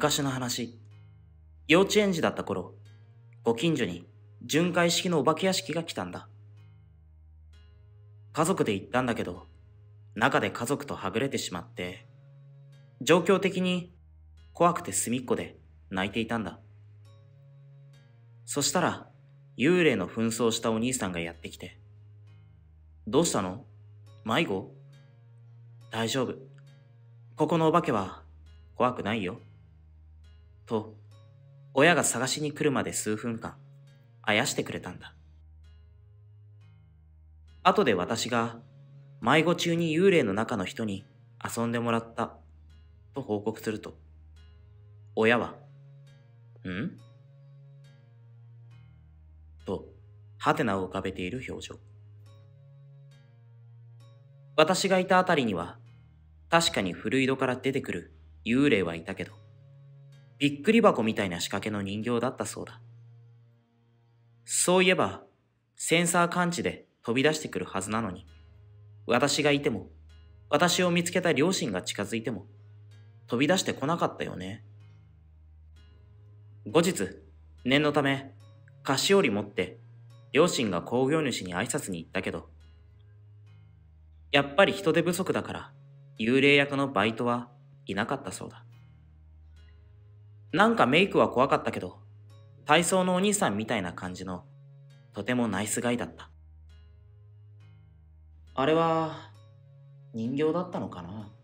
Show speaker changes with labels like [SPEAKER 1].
[SPEAKER 1] 昔の話。幼稚園児だった頃、ご近所に巡回式のお化け屋敷が来たんだ。家族で行ったんだけど、中で家族とはぐれてしまって、状況的に怖くて隅っこで泣いていたんだ。そしたら、幽霊の扮装したお兄さんがやってきて、どうしたの？迷子？大丈夫。ここのお化けは怖くないよ。と、親が探しに来るまで数分間、あやしてくれたんだ。後で私が迷子中に幽霊の中の人に遊んでもらったと報告すると、親は、んと、はてなを浮かべている表情。私がいたあたりには、確かに古井戸から出てくる幽霊はいたけど、びっくり箱みたいな仕掛けの人形だったそうだ。そういえば、センサー感知で飛び出してくるはずなのに、私がいても、私を見つけた両親が近づいても、飛び出してこなかったよね。後日、念のため、菓子折り持って、両親が興行主に挨拶に行ったけど、やっぱり人手不足だから、幽霊役のバイトはいなかったそうだ。なんかメイクは怖かったけど、体操のお兄さんみたいな感じの、とてもナイスガイだった。あれは、人形だったのかな。